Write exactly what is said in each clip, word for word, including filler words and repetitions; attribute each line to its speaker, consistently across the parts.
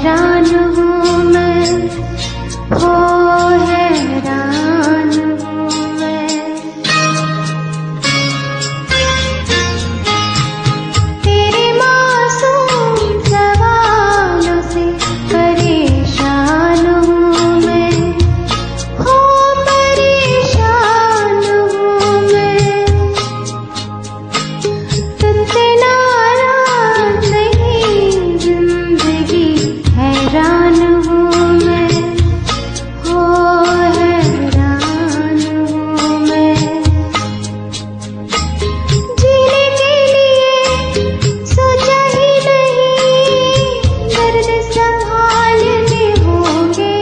Speaker 1: हैरान हूँ मैं, हो हैरान हूँ मैं। तेरे मासूम सवालों से परेशान हूँ मैं, हो परेशान हूँ मैं। तुझसे नाराज नहीं जिंदगी, हैरान हूँ मैं, हो हैरान हूँ मैं। जीने के लिए सोचा ही नहीं, दर्द संभालने होंगे।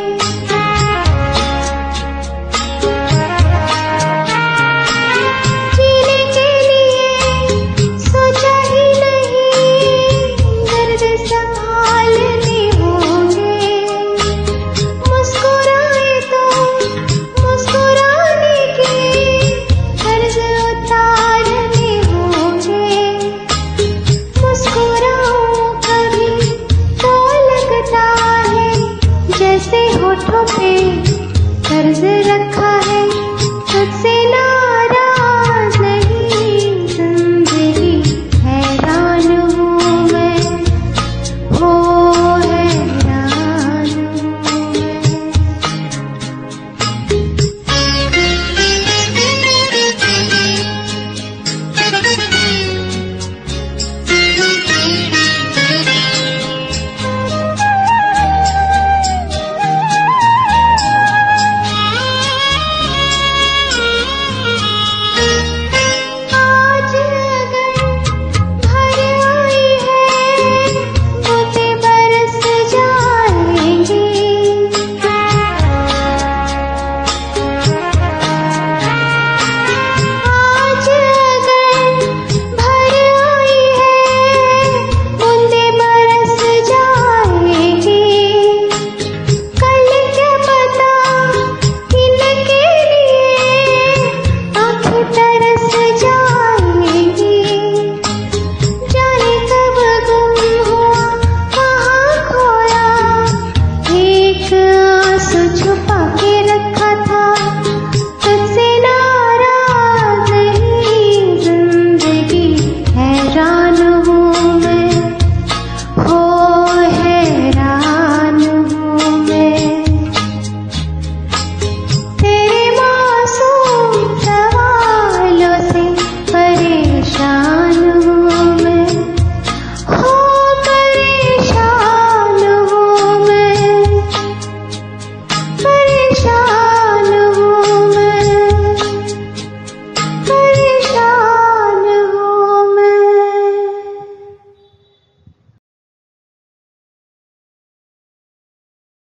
Speaker 1: जीने के लिए सोचा ही नहीं, दर्द संभालने होंगे। मुस्कुराए तो मुस्कुराने के कर्ज उतारने होंगे। मुस्कुराऊं कभी तो लगता है जैसे होठों पे कर्ज रखा